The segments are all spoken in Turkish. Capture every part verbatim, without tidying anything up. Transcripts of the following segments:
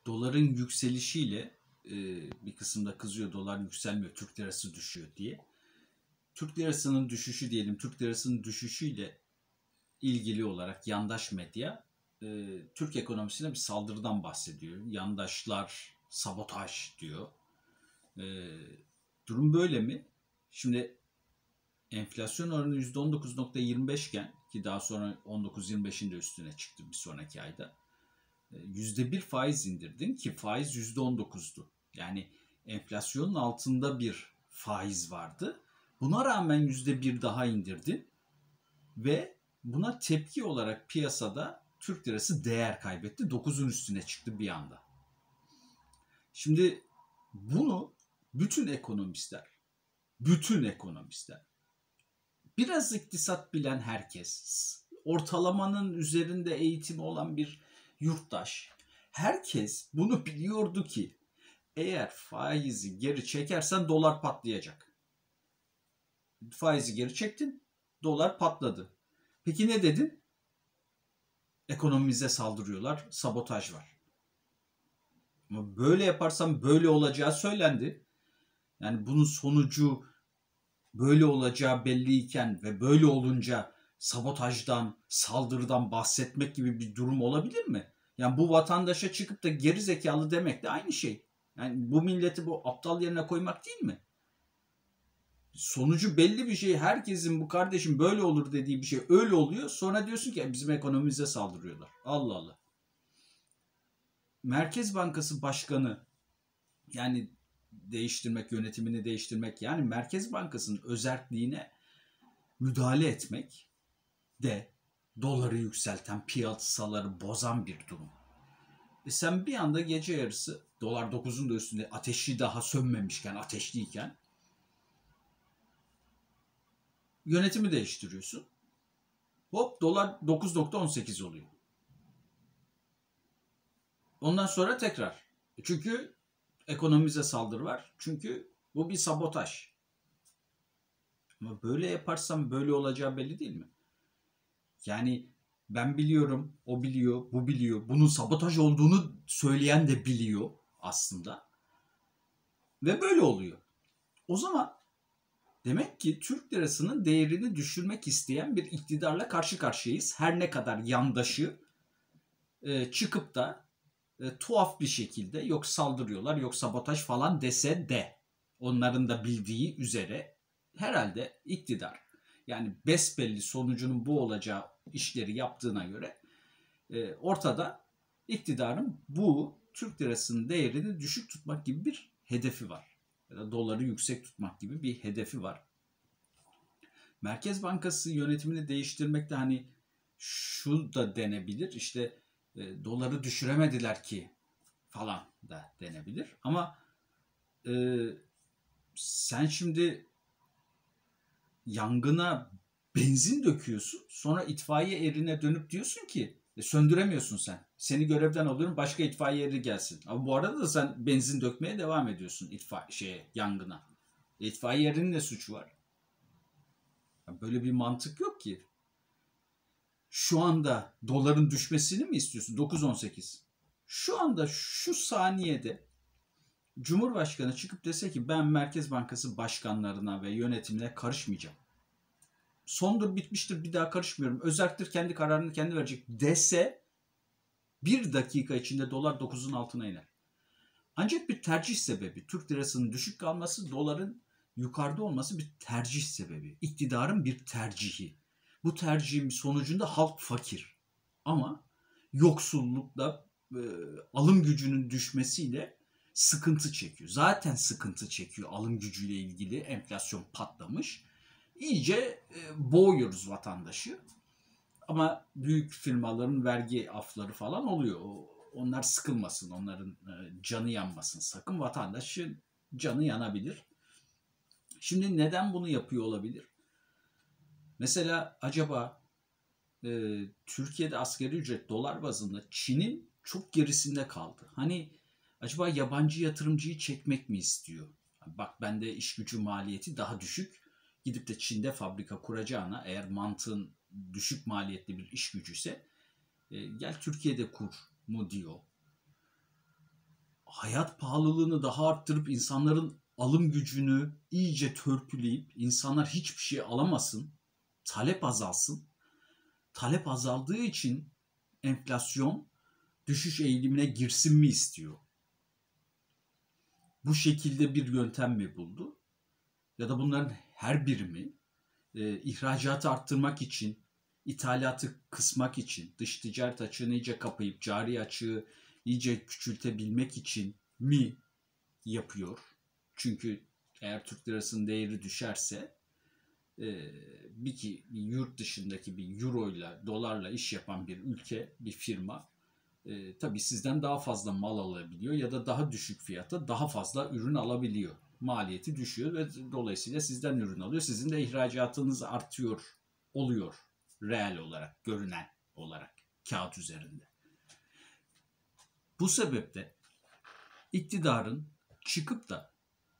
doların yükselişiyle e, bir kısımda kızıyor, dolar yükselmiyor, Türk lirası düşüyor diye. Türk lirasının düşüşü diyelim, Türk lirasının düşüşüyle ilgili olarak yandaş medya e, Türk ekonomisine bir saldırıdan bahsediyor. Yandaşlar sabotaj diyor. E, durum böyle mi? Şimdi enflasyon oranı yüzde on dokuz nokta yirmi beş iken ki daha sonra on dokuz yirmi beşin de üstüne çıktı bir sonraki ayda. yüzde bir faiz indirdin ki faiz yüzde on dokuzdu. Yani enflasyonun altında bir faiz vardı. Buna rağmen yüzde bir daha indirdin ve buna tepki olarak piyasada Türk lirası değer kaybetti. dokuzun üstüne çıktı bir anda. Şimdi bunu bütün ekonomistler, bütün ekonomistler, biraz iktisat bilen herkes, ortalamanın üzerinde eğitimi olan bir yurttaş, herkes bunu biliyordu ki eğer faizi geri çekersen dolar patlayacak. Faizi geri çektin, dolar patladı. Peki ne dedin? Ekonomimize saldırıyorlar, sabotaj var. Ama böyle yaparsam böyle olacağı söylendi. Yani bunun sonucu böyle olacağı belliyken ve böyle olunca sabotajdan, saldırıdan bahsetmek gibi bir durum olabilir mi? Yani bu vatandaşa çıkıp da geri zekalı demek de aynı şey. Yani bu milleti bu aptal yerine koymak değil mi? Sonucu belli bir şey, herkesin bu kardeşim böyle olur dediği bir şey öyle oluyor. Sonra diyorsun ki bizim ekonomimize saldırıyorlar. Allah Allah. Merkez Bankası Başkanı, yani değiştirmek, yönetimini değiştirmek, yani Merkez Bankası'nın özerkliğine müdahale etmek de doları yükselten, piyasaları bozan bir durum. E sen bir anda gece yarısı dolar dokuzun da üstünde, ateşi daha sönmemişken, ateşliyken yönetimi değiştiriyorsun. Hop dolar dokuz nokta on sekiz oluyor. Ondan sonra tekrar. Çünkü ekonomimize saldırı var. Çünkü bu bir sabotaj. Ama böyle yaparsam böyle olacağı belli değil mi? Yani ben biliyorum, o biliyor, bu biliyor. Bunun sabotaj olduğunu söyleyen de biliyor aslında. Ve böyle oluyor. O zaman demek ki Türk lirasının değerini düşürmek isteyen bir iktidarla karşı karşıyayız. Her ne kadar yandaşı e, çıkıp da e, tuhaf bir şekilde yok saldırıyorlar, yok sabotaj falan dese de onların da bildiği üzere herhalde iktidar, yani besbelli sonucunun bu olacağı işleri yaptığına göre e, ortada iktidarın bu Türk lirasının değerini düşük tutmak gibi bir hedefi var. Ya da doları yüksek tutmak gibi bir hedefi var. Merkez Bankası yönetimini değiştirmekte hani şu da denebilir, işte e, doları düşüremediler ki falan da denebilir. Ama e, sen şimdi yangına benzin döküyorsun, sonra itfaiye erine dönüp diyorsun ki e, söndüremiyorsun sen. Seni görevden alıyorum, başka itfaiye eri gelsin. Ama bu arada da sen benzin dökmeye devam ediyorsun itfaiye şeye, yangına. İtfaiye erinin ne suçu var? Böyle bir mantık yok ki. Şu anda doların düşmesini mi istiyorsun? dokuz on sekiz. Şu anda şu saniyede Cumhurbaşkanı çıkıp dese ki ben Merkez Bankası başkanlarına ve yönetimine karışmayacağım. Sondur, bitmiştir, bir daha karışmıyorum. Özerktir, kendi kararını kendi verecek dese bir dakika içinde dolar dokuzun altına iner. Ancak bir tercih sebebi. Türk lirasının düşük kalması, doların yukarıda olması bir tercih sebebi. İktidarın bir tercihi. Bu tercihin sonucunda halk fakir. Ama yoksullukla, e, alım gücünün düşmesiyle sıkıntı çekiyor. Zaten sıkıntı çekiyor alım gücüyle ilgili, enflasyon patlamış. İyice e, boğuyoruz vatandaşı. Ama büyük firmaların vergi afları falan oluyor. Onlar sıkılmasın, onların e, canı yanmasın sakın. Vatandaşın canı yanabilir. Şimdi neden bunu yapıyor olabilir? Mesela acaba e, Türkiye'de asgari ücret dolar bazında Çin'in çok gerisinde kaldı. Hani acaba yabancı yatırımcıyı çekmek mi istiyor? Bak bende iş gücü maliyeti daha düşük. Gidip de Çin'de fabrika kuracağına, eğer mantığın düşük maliyetli bir iş gücüyse e, gel Türkiye'de kur mu diyor. hayat pahalılığını daha arttırıp insanların alım gücünü iyice törpüleyip insanlar hiçbir şey alamasın, talep azalsın. Talep azaldığı için enflasyon düşüş eğilimine girsin mi istiyor? Bu şekilde bir yöntem mi buldu? Ya da bunların her biri mi e, ihracatı arttırmak için, ithalatı kısmak için, dış ticaret açığını iyice kapayıp cari açığı iyice küçültebilmek için mi yapıyor? Çünkü eğer Türk lirasının değeri düşerse e, bir ki bir yurt dışındaki bir euroyla, dolarla iş yapan bir ülke, bir firma e, tabii sizden daha fazla mal alabiliyor ya da daha düşük fiyata daha fazla ürün alabiliyor. Maliyeti düşüyor ve dolayısıyla sizden ürün alıyor. Sizin de ihracatınız artıyor oluyor reel olarak, görünen olarak kağıt üzerinde. Bu sebeple iktidarın çıkıp da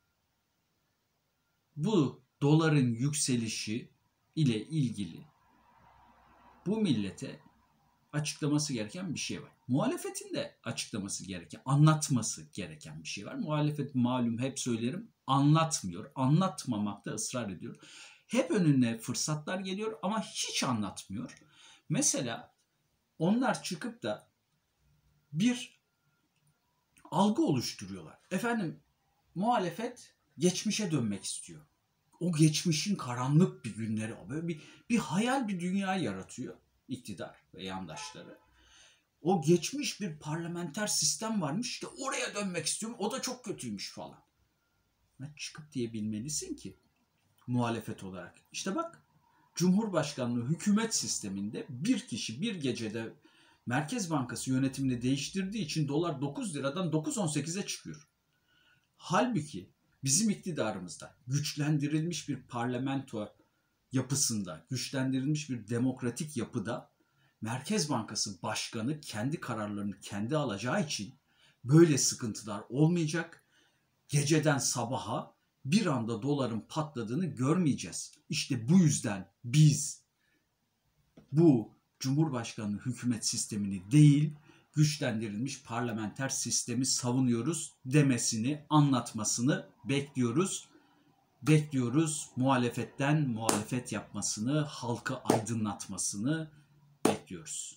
bu doların yükselişi ile ilgili bu millete açıklaması gereken bir şey var. Muhalefetin de açıklaması gereken, anlatması gereken bir şey var. Muhalefet malum hep söylerim anlatmıyor. Anlatmamakta ısrar ediyor. Hep önüne fırsatlar geliyor ama hiç anlatmıyor. Mesela onlar çıkıp da bir algı oluşturuyorlar. Efendim muhalefet geçmişe dönmek istiyor. O geçmişin karanlık bir günleri, böyle bir, bir hayal bir dünya yaratıyor iktidar ve yandaşları. O geçmiş bir parlamenter sistem varmış, işte oraya dönmek istiyorum, o da çok kötüymüş falan. Ben çıkıp diyebilmelisin ki muhalefet olarak. İşte bak, Cumhurbaşkanlığı hükümet sisteminde bir kişi bir gecede Merkez Bankası yönetimini değiştirdiği için dolar dokuz liradan dokuz on sekize çıkıyor. Halbuki bizim iktidarımızda güçlendirilmiş bir parlamento yapısında, güçlendirilmiş bir demokratik yapıda Merkez Bankası Başkanı kendi kararlarını kendi alacağı için böyle sıkıntılar olmayacak. Geceden sabaha bir anda doların patladığını görmeyeceğiz. İşte bu yüzden biz bu Cumhurbaşkanlığı hükümet sistemini değil, güçlendirilmiş parlamenter sistemi savunuyoruz demesini, anlatmasını bekliyoruz. Bekliyoruz muhalefetten muhalefet yapmasını, halkı aydınlatmasını bekliyoruz.